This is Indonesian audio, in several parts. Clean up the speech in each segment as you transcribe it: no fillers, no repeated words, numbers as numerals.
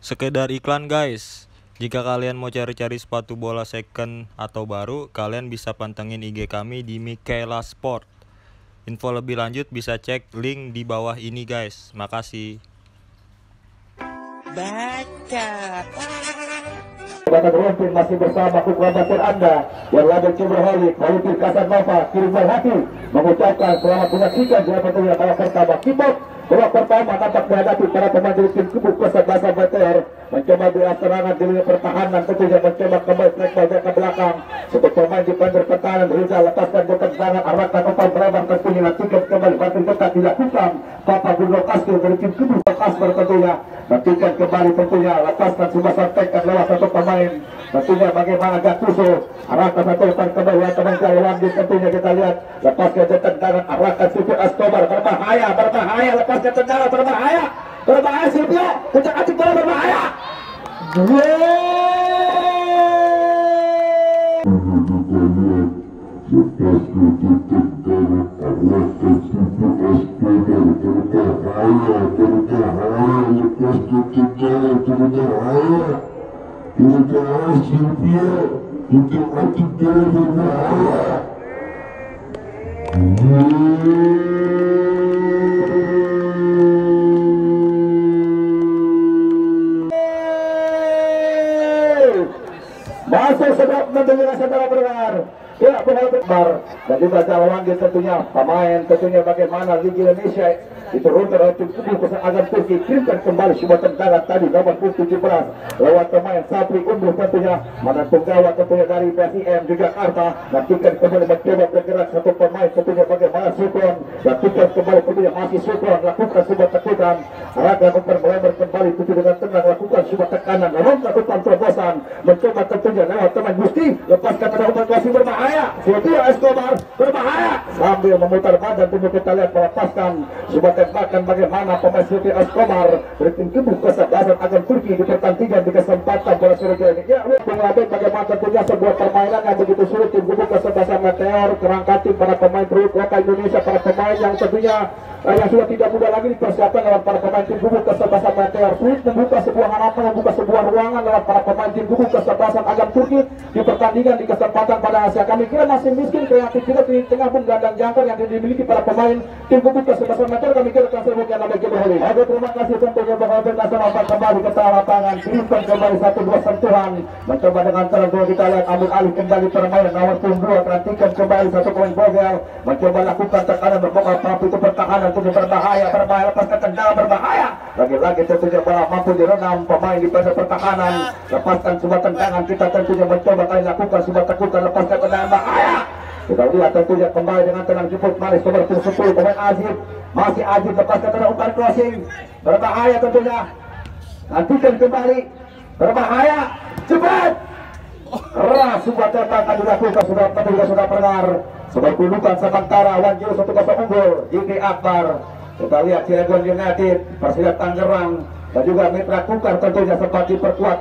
Sekedar iklan guys. Jika kalian mau cari-cari sepatu bola second atau baru, kalian bisa pantengin IG kami di Mikaela Sport. Info lebih lanjut bisa cek link di bawah ini guys. Makasih. Batak Rumpin masih bersama kukuabatir Anda yang lagi Ciberholik, Malutir Casanova, Kirimbai Hati mengucapkan selamat menyaksikan jalan pertandingan babak pertama. Kick-off babak pertama nampak menghadapi para pemain dari tim Kubu Kesebelasan BTR mencoba dua serangan di lini pertahanan, tentunya mencoba kembali track balik ke belakang. Untuk pemain di panjer pertahanan Riza lepaskan bukan tangan, arahkan umpan berabang tentunya nantikan kembali batin tetap dilakukan. Papa Bruno Castro dari tim Kubu Kasper tentunya nantikan kembali tentunya lepaskan sudah sampaikan lewat satu pemain tentunya bagaimana Gattuso arahkan satu umpan kembali teman jalan tentunya kita lihat lepaskan tendangan arahkan Silvio Escobar berbahaya lepaskan tendangan berbahaya Silvio puncak acik bola berbahaya masuk sedap mendengar saudara pendengar ya benar dan juga calon tentunya pemain tentunya bagaimana Liga Indonesia diturunkan oleh tim Kubu Kesebelasan Turki kirimkan kembali sebuah tendangan tadi nomor 17 lewat pemain Sapri Undur tentunya mana penggawa tentunya dari PSIM juga Jakarta nantikan kembali mencoba bergerak satu pemain tentunya bagaimana Sukron nantikan kembali tentunya masih Sukron lakukan sebuah tekutan arahkan umpan melebar kembali tentu dengan tenang lakukan sebuah tekanan namun lakukan terobosan mencoba tentunya lewat teman Gusti lepaskan pada umpan masih berbahaya Silvio Escobar berbahaya sambil memutar badan tentu kita lihat melepaskan sebuah tembakan bagaimana pemain Silvio Escobar dari tim Kubu Kesebelasan akan Turki di pertandingan di kesempatan bola sore ini ya pengelabih bagaimana tentunya sebuah permainan yang begitu sulit tim Kubu Kesebelasan Meteor kerangka tim para pemain produk lokal Indonesia para pemain yang tentunya yang sudah tidak mudah lagi dipersiapkan lewat para pemain tim Kubu Kesebelasan Meteor sulit membuka sebuah harapan membuka sebuah ruangan lewat para pemain tim Kubu Kesebelasan agar Turki di pertandingan di kesempatan pada Asia. Kami kira masih miskin kreativitas di tengah pun gandang jangkar yang dimiliki para pemain tim Kubu Kesebelasan Meteor. Kami kira transfer bukan nama Ciberholik. Oke, terima kasih tentunya bakal nasional kembali ke lapangan kirimkan kembali 1-2 sentuhan mencoba dengan terang kita lihat ambil alih kembali permainan nomor 2 perhatikan kembali satu poin Bogel mencoba lakukan tekanan berbongkar tapi itu pertahanan tentunya berbahaya lepaskan tendangan berbahaya lagi-lagi tentunya bola mampu direnam pemain di pada pertahanan lepaskan sebuah tendangan kita tentunya mencoba kali lakukan sebuah tekutan lepaskan tendangan bahaya kita lihat tentunya kembali dengan tenang jemput manis nomor 10 pemain Azib masih Azib lepaskan tendangan umpan crossing berbahaya tentunya nantikan kembali berbahaya cepat keras sebuah tembakan dilakukan sudah pendengar sebuah kedudukan sementara 1-0 unggul Gigi Akbar. Kita lihat Cilegon United Persija Tangerang dan juga Mitra Kukar tentunya sempat diperkuat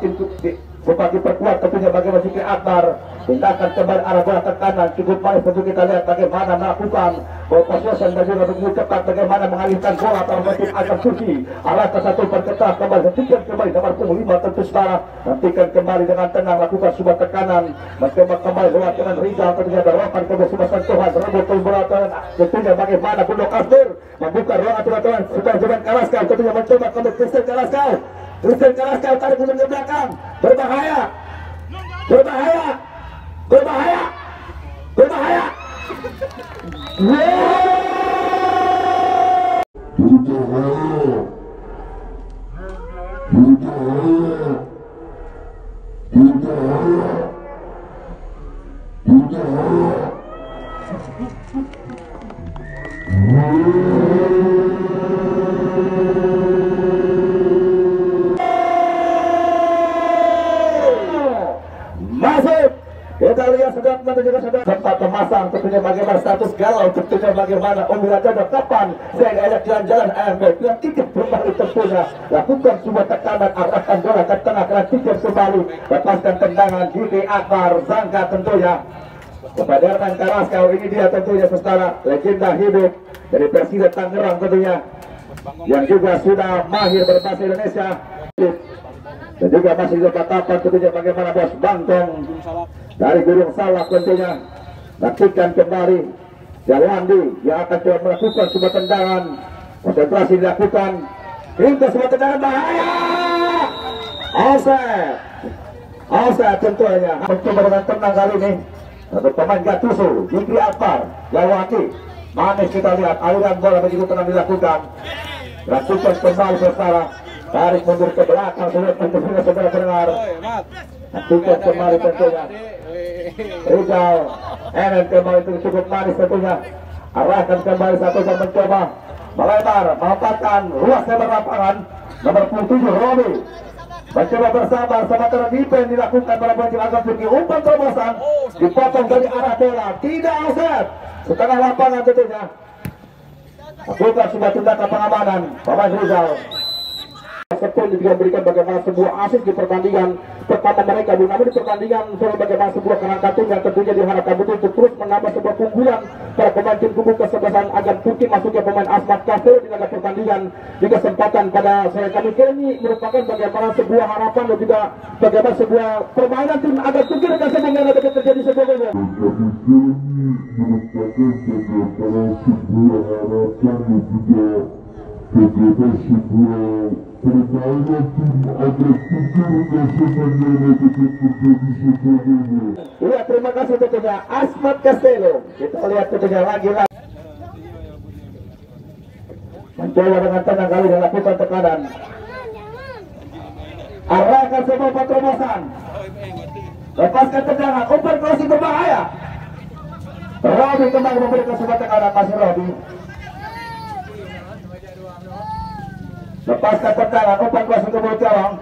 tentunya bagaimana Gigi Akbar tindakan kembali arah bola ke kanan cukup baik tentu kita lihat bagaimana melakukan ball possession dan juga begitu cepat bagaimana mengalihkan bola pada tim agar Turki arah ke satu perketat kembali hentikan kembali nomor 5 tentu saudara hentikan kembali dengan tenang lakukan sebuah tekanan mencoba kembali lewat dengan Rizal tentunya berlapan ke sebuah sentuhan rebut bola tentunya bagaimana Bruno Castro membuka ruang aturan sudah jalan Karaskal tentunya mencoba kembali Christian Karaskal tarik mundur ke belakang berbahaya masuk kita lihat sudah sempat memasang tentunya bagaimana status galau tentunya bagaimana Umiraja kapan saya diajak jalan-jalan AMB yang tiket kembali tentunya lakukan sebuah tekanan arahkan bola ke tengah karena tiket kembali lepaskan tendangan Gigi Akbar Zangka tentunya kepada Herman Karaskal ini dia tentunya saudara legenda hidup dari Persija Tangerang tentunya yang juga sudah mahir berbahasa Indonesia. Dan juga masih juga kapan tentunya bagaimana bos Bantong dari Gunung Salak tentunya. Nantikan kembali Jalandi yang akan coba melakukan sebuah tendangan. Konsentrasi dilakukan. Hingga sebuah tendangan bahaya. Offset tentunya. Mencoba dengan tenang kali ini. Satu pemain Gattuso, Jikri Akbar, Jawaki. Manis kita lihat aliran bola begitu tenang dilakukan. Lakukan kembali saudara. Tarik mundur ke belakang tentunya saudara pendengar. Lakukan kembali tentunya. Rizal, Enen kembali itu cukup manis tentunya. Arahkan kembali satu dan mencoba melebar, memanfaatkan ruas lebar lapangan. Nomor 27 Robi mencoba bersabar sama terdipen dilakukan pada bola agak tinggi. Umpan terobosan dipotong dari arah bola, tidak offset. Setengah lapangan tentunya. Lakukan sebuah tindakan pengamanan pemain Rizal. Sepuluh juga memberikan bagaimana sebuah asis di pertandingan pertama mereka. Namun di pertandingan soal bagaimana sebuah kerangka yang tentunya diharapkan betul untuk terus menambah sebuah keunggulan para pemain tim kubu kesebelasan agar Turki masuknya pemain Asmat Kastel di laga pertandingan di kesempatan pada sore kami ini merupakan bagaimana sebuah harapan dan juga bagaimana sebuah permainan tim agar Turki akan sehingga nanti terjadi sebuah gol. Merupakan bagaimana sebuah harapan dan juga bagaimana sebuah permainan tim agar Turki semuanya terjadi sebagainya. Iya, terima kasih tentunya Asmat Castello. Kita lihat tentunya lagi. Mencoba dengan tenang kali dilakukan tekanan. Arahkan semua patromosan. Lepaskan tendangan. Umpan crossing berbahaya. Robi kembali memberikan sebuah tekanan. Masih Robi. Lepaskan tendangan, umpan crossing ke Bocawang.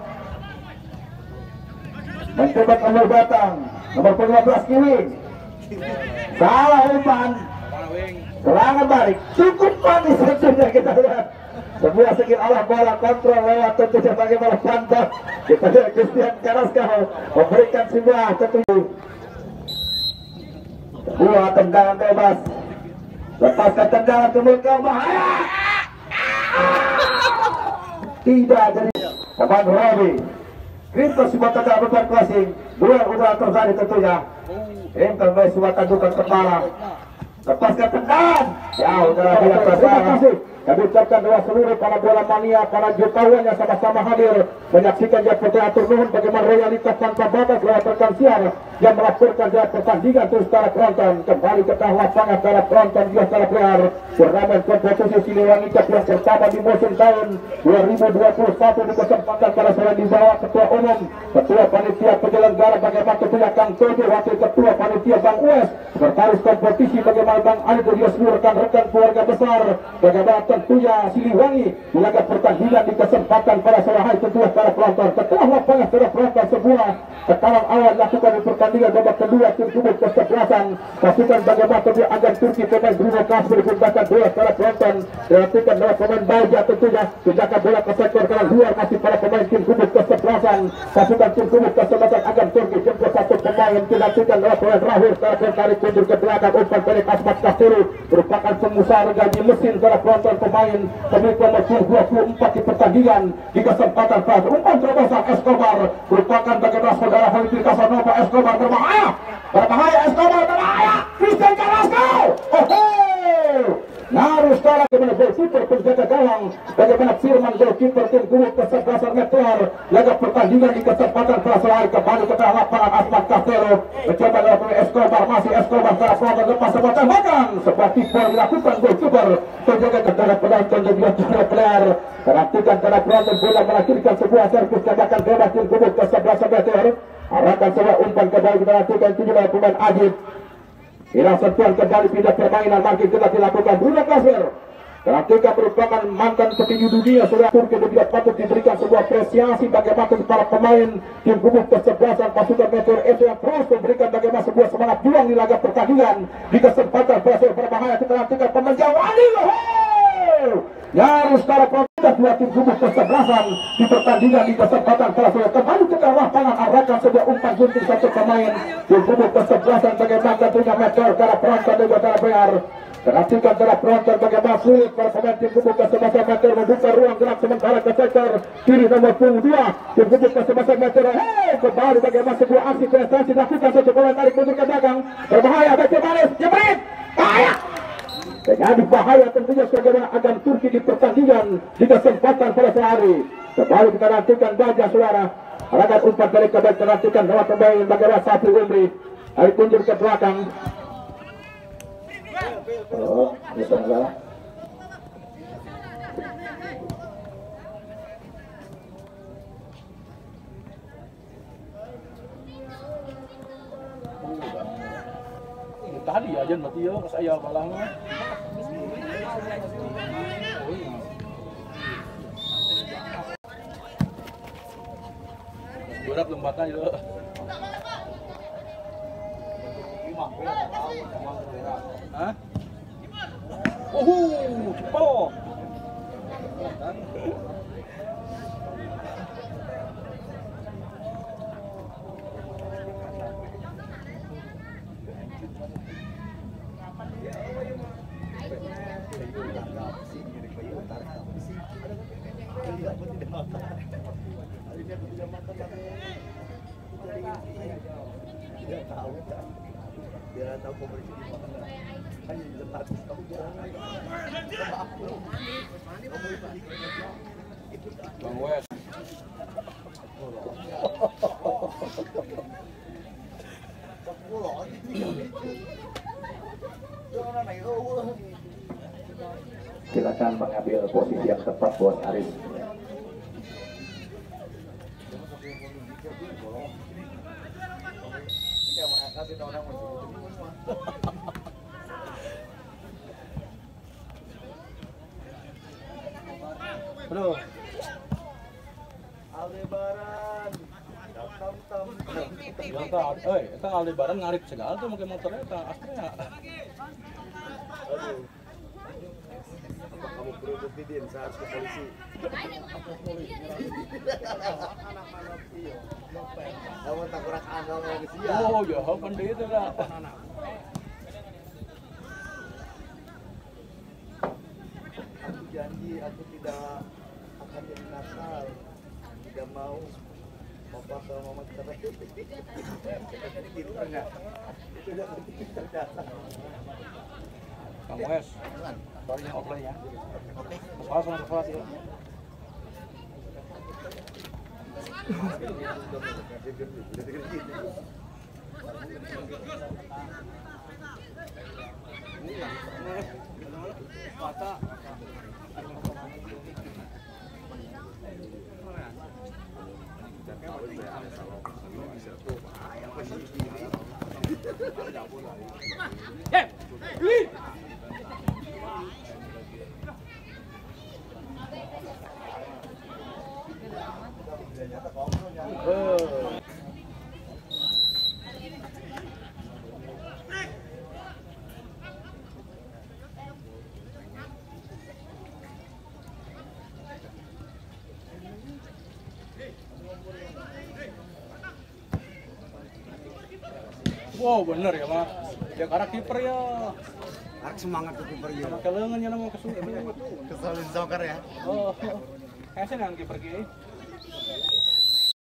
Mencoba kembali datang nomor 15 Kiwin. Salah umpan. Serangan balik. Cukup manis tentunya kita lihat. Sebuah skill Allah bola kontrol lewat tentunya bagaimana pantas. Kita lihat Christian Carrasco memberikan sebuah tentunya. Sebuah tendangan bebas. Lepaskan tendangan ke belakang bahaya. Tidak jadi pemain Robi. Kita sebuah tendangan umpan crossing. Dua udara terjadi tentunya. Kita sebuah tandukan kepala. Lepaskan tendangan. Ya udara tidak terjadi. Kami ucapkan doa seluruh para bola mania, para jutawan yang sama-sama hadir menyaksikan dia atur nuhun bagaimana royalitas tanpa batas lewat rekan siar yang melaporkan dia pertandingan terus secara penonton kembali ke tengah lapangan secara penonton juga secara player turnamen kompetisi Siliwangi Cup yang pertama di musim tahun 2021 di kesempatan pada sore di bawah Ketua Umum Ketua Panitia Penyelenggara bagaimana tentunya Kang Tojo Wakil Ketua Panitia Bang Ues Sekretaris kompetisi bagaimana Bang Ali Diasmi rekan-rekan keluarga besar bagaimana tentunya Siliwangi di laga pertandingan di kesempatan pada sore hari tentunya para penonton setelah lapangan secara penonton sebuah tekanan awal dilakukan di pertandingan babak kedua tim kubu kesebelasan pasukan bagaimana tentunya agar Turki pemain Bruno Kasper digunakan bola secara penonton dilakukan oleh pemain Baja tentunya tindakan bola ke sektor kanan luar masih para pemain tim kubu kesebelasan pasukan tim kubu kesebelasan agar Turki jemput satu pemain dilakukan oleh pemain Rahul secara tarik mundur ke belakang umpan dari Asmat Castello merupakan pengusaha gaji mesin secara penonton pemain pemilik nomor 24 di pertandingan di kesempatan saat umpan terobosan Escobar merupakan bagaimana saudara Felipe Casanova Escobar berbahaya Escobar berbahaya Christian Carrasco Narus sekarang bagaimana goalkeeper penjaga gawang bagaimana Firman goalkeeper tim kubu kesebelasan Meteor laga pertandingan di kesempatan selesai kembali ke tengah lapangan Asmat Castello mencoba dilakukan Escobar masih Escobar secara penonton lepas sebuah tembakan sebuah kiper dilakukan goalkeeper terjaga ke tengah penonton dan juga tengah player perhatikan tengah penonton bola melahirkan sebuah servis tembakan bebas tim kubu kesebelasan Meteor arahkan sebuah umpan kembali kita lakukan tujuh pemain Adib hilang sentuhan kembali pindah permainan makin telah dilakukan Bruno Kasper ketika merupakan mantan petinju dunia sudah Turki juga patut diberikan sebuah apresiasi bagaimana para pemain tim kubu kesebelasan pasukan Meteor FC yang terus memberikan bagaimana sebuah semangat juang di laga pertandingan di kesempatan berhasil berbahaya kita nantikan pemain Jawani Nyaris para dua tim kubu kesebelasan di pertandingan di kesempatan berhasil kembali ke lapangan arahkan belakang sebuah umpan gunting satu pemain di kubu kesebelasan bagaimana tentunya meter ke arah penonton dan juga arah PR. Perhatikan ke arah penonton bagaimana sulit para pemain tim kubu kesebelasan meter membuka ruang gerak sementara ke sektor kiri nomor 22 tim kubu kesebelasan meter. Kembali bagaimana sebuah aksi penetrasi dilakukan satu bola tarik mundur ke belakang berbahaya bagi Manis Jebret bahaya. Jadi bahaya tentunya sebagaimana akan Turki di pertandingan di kesempatan pada sore hari. Kembali kita nantikan baja suara. Ragat umpan dari kembali kita nantikan bahwa pemain bagaimana Safi Umri. Tarik mundur ke belakang. Oh, bisa salah. Tadi aja berarti ya pas ayah balangnya. Berat lembatan itu. Hah? Cepol. Bang Wes. Silakan mengambil posisi yang tepat buat Arif. Bro. Aldebaran. Eta Aldebaran ngarip segala tuh pakai motornya eta Astrea. Aduh. Apa kamu perlu buktiin saya harus ke polisi? Kamu tak kurang anal lagi sih ya? Oh ya, pandai itu lah. Aku janji aku tidak akan jadi nakal. Tidak mau papa sama mama cerai. Kita pintar nggak? Itu udah ternyata. Bang Wes. Barunya offline ya. Oke. Soal sama sekolah sih. Wow, bener ya, Mak. Ya karena kiper ya. Arek semangat tuh kiper ya. Sama kelengan ya nama kesulitan. Kesalin soccer ya. Oh. Kayaknya yang kiper ki.